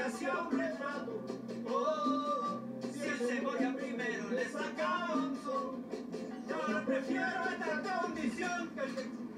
hacía un retrato. Oh, si el cebolla primero le sacaba un sol, yo ahora prefiero esta condición que el